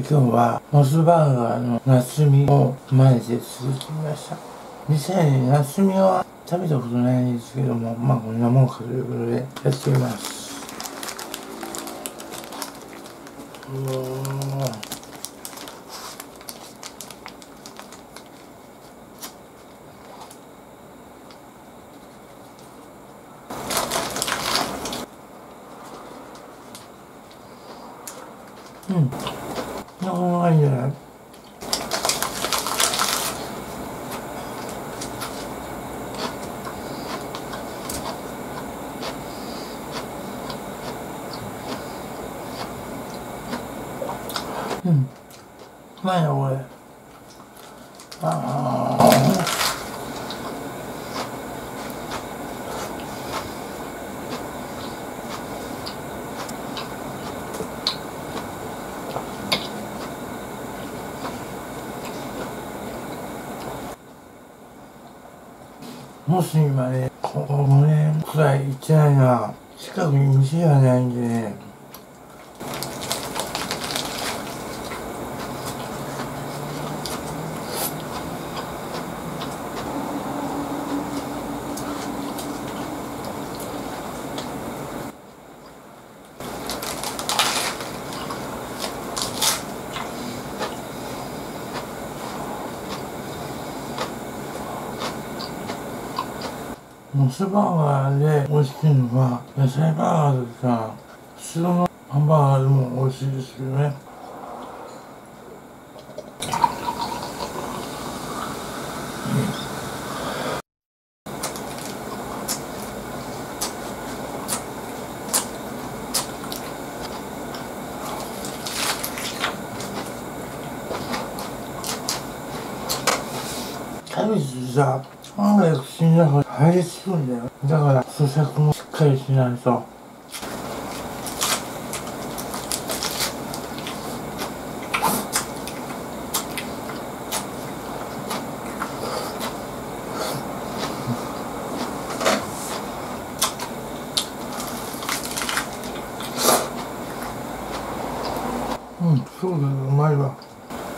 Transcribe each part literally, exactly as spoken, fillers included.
今日はモスバーガーの夏みを毎日作ってみました。実際に夏みは食べたことないんですけども、まあこんなもんかということでやってみます。うーうん。なかなかいいんじゃない？うん。うまいな、これ。ああ。もし今ね、このね、くらい行ってないな。近くに店がないんでね。モスバーガーで美味しいのは野菜バーガーとか普通のハンバーガーでも美味しいですけどね。キャベツさ、案外口の中に入りつくんだよ。だから咀嚼もしっかりしないと。うん、そうだよ、うまいわ。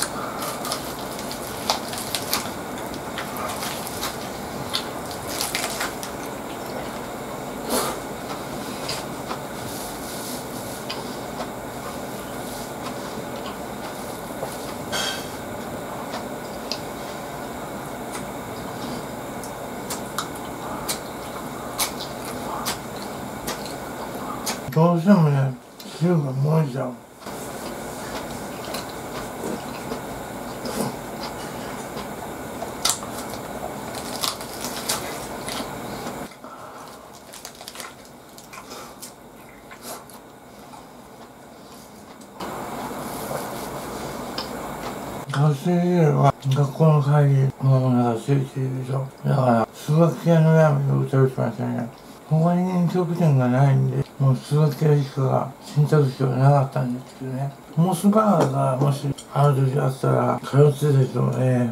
どうしてもね、汁が漏れちゃう。学生時代は学校の会議のお腹空いているでしょ。だから数学系のラーメンを食べてましたね。他に飲食店がないんで、もう数学系しか選択肢はなかったんですけどね。モスバーガーがもしある時あったら通ってた人もね。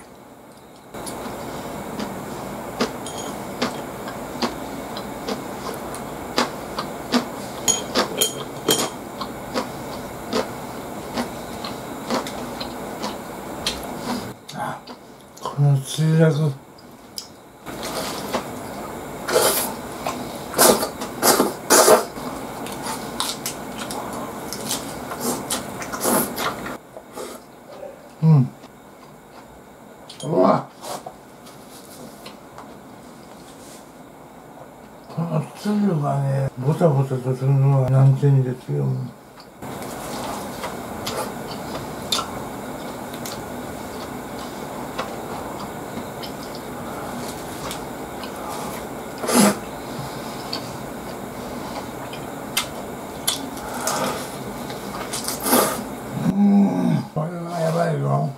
あ、この墜落。うん。うわ。このつゆがね、ボタボタとするのが難点ですよ。うーん、これはやばいよ。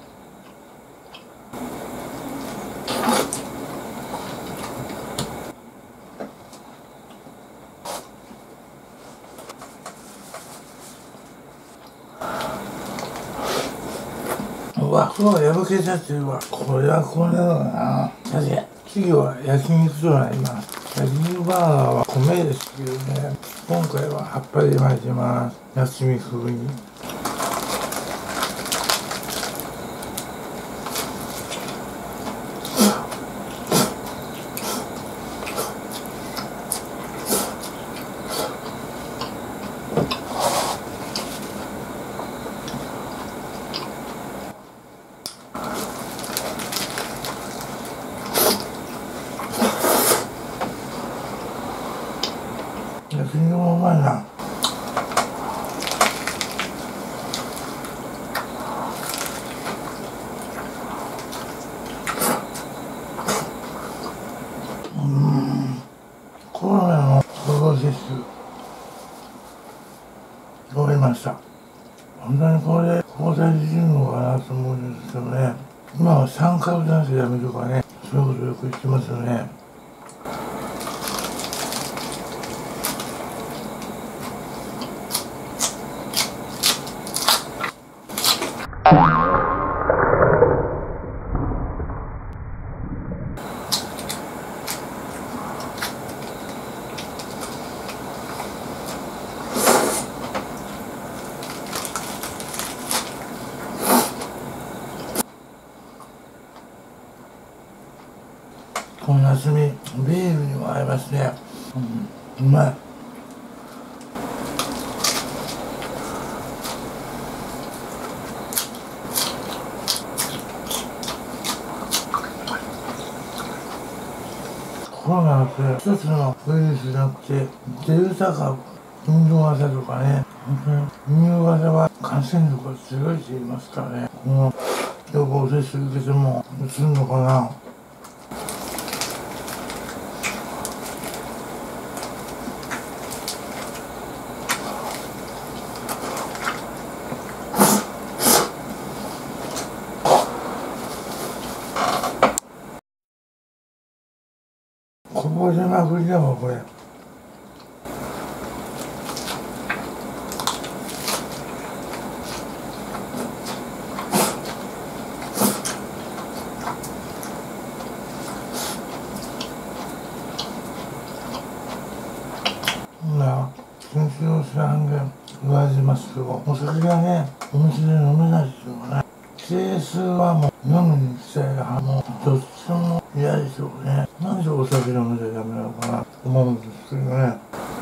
うわ、ふわ破けちゃってるわ。これはこれだな。さて、次は焼肉となります。焼肉バーガーは米ですけどね。今回は葉っぱで巻いてます。夏み風に。 き肉もうまいな。うーん、コロナの予防接種終わりました。本当にこれで抗体できるのかなと思うんですけどね。今はさんかい男性やめとかね、そういうことよく言ってますよね。この夏みビールにも合いますね。うん、うまい。コロナって一つのウイルスじゃなくてデルタ株、インド型とかね、本当にインド型は感染力が強いって言いますからね。この予防接種受けてもうつるのかな。こぼれまくりだわこれ。な緊急事態宣言言われてますけど、お酒がねお店で飲めないですよね。ケースはもう飲むに行きたい派もどっちも嫌でしょうね。なんでお酒飲めちゃダメなのかなと思うんですけどね。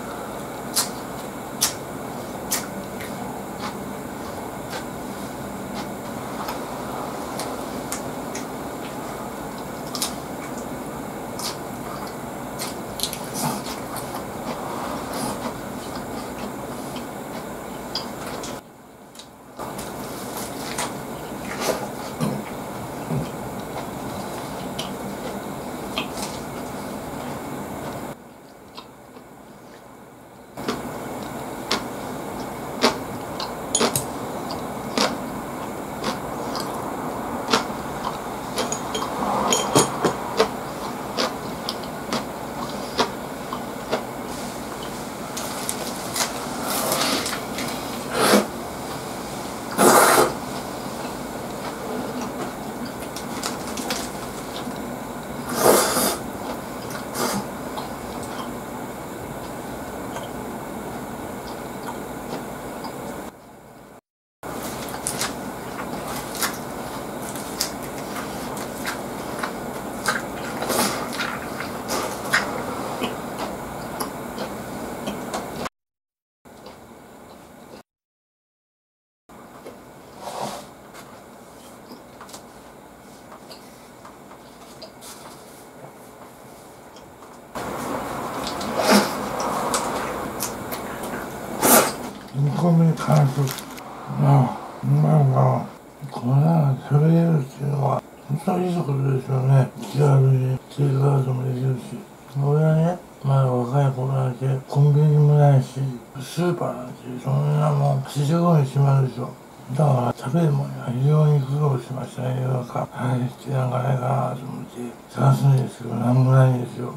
にこめに関するなあ、うまいな。こんなの食べれるっていうのは本当にいいことですよね。気軽にテイクアウトもできるし。俺はね、まだ若い頃なんてコンビニもないし、スーパーなんてそんなもんしちじごに閉まるでしょ。だから食べるものは非常に苦労しましたね。夜中入ってなんかないかなと思って探すんですけどなんもないんですよ。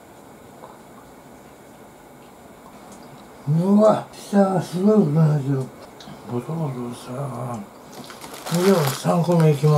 うわ、下がすごいことなんですよ。ボトボトさ、ではさんこめいきます。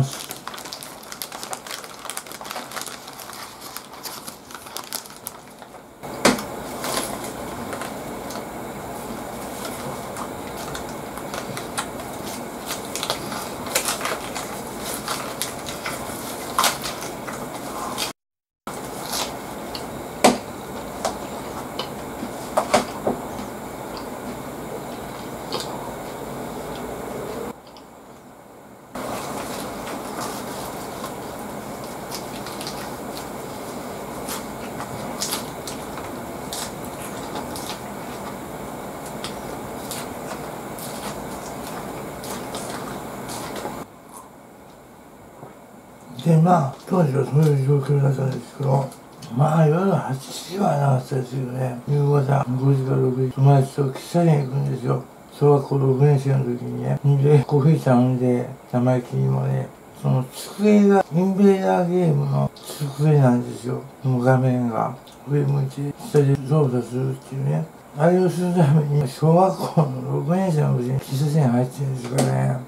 で、まあ、当時はそういう状況だったんですけど、まあ、夜はちじはなかったですよね。夕方ごじかろくじ、友達と喫茶店行くんですよ。小学校ろくねん生の時にね。で、コーヒー頼んで、生意気にもね、その机が、インベーダーゲームの机なんですよ。もう画面が。上向いて、下で操作するっていうね。あれをするために、小学校のろくねん生の時に喫茶店入ってるんですからね。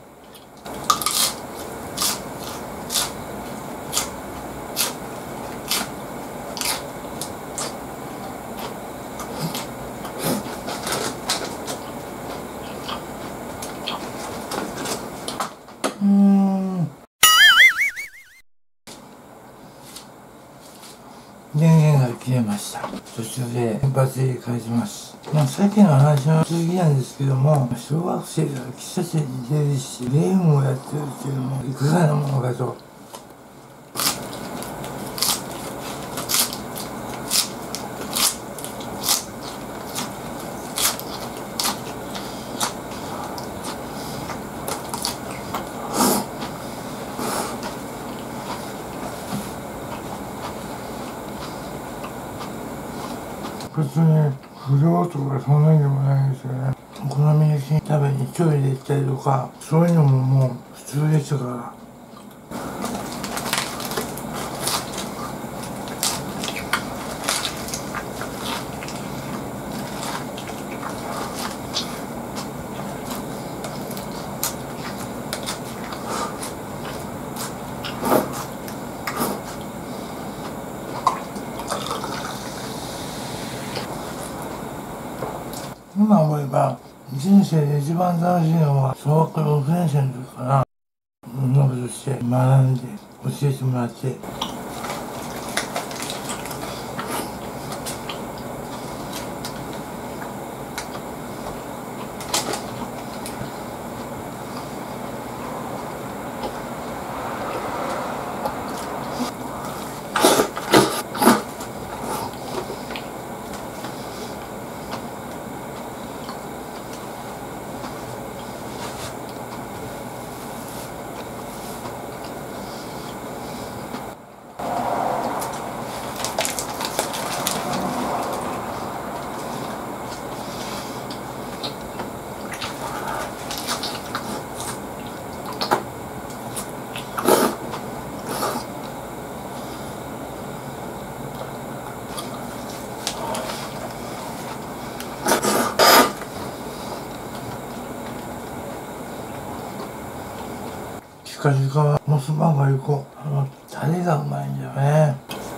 うーん。電源が切れました。途中でバッテリー返します。まあ、さっきの話の続きなんですけども、小学生が喫茶店に出るし、ゲームをやってるっていうのもいかがなものかと。別に不良とかそんなにでもないんですよね。お好み焼きに食べにトイレ行ったりとか、そういうのももう普通でしたから。今思えば、人生で一番楽しいのは、小学校ろくねん生の時かな。そんなことして学んで、教えてもらって。近々はモスバーガー行こう。あの、タレがうまいんだよね。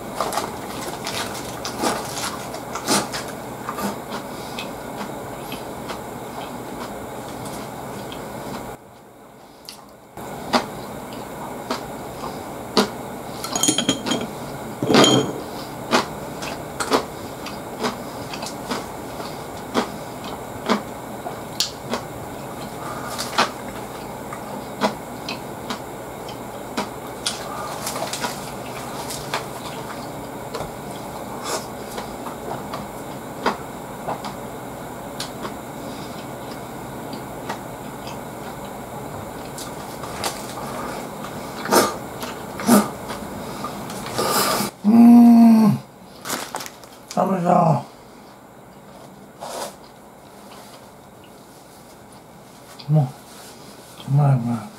うーん。食べた。もう、うまいうまい。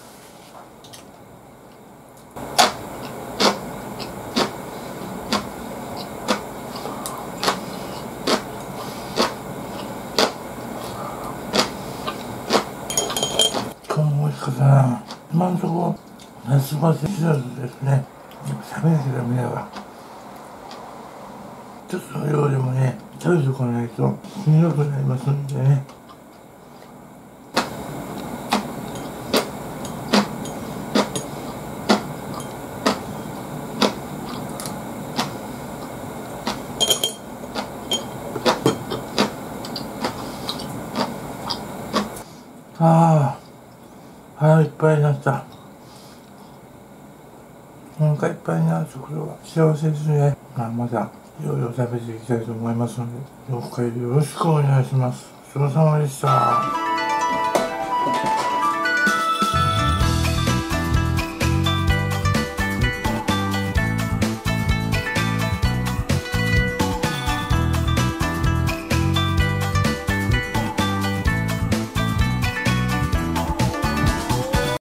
今日も美味しかったな。今んとこ夏バテ知らずですね。食べなきゃダメだわ。一つの量でもね、食べておかないとしんどくなりますんでね。ああ、腹いっぱいになった。お腹いっぱいになるところは幸せですね。まあ、またいろいろ食べていきたいと思いますので、どうかよろしくお願いします。ごちそうさまでした。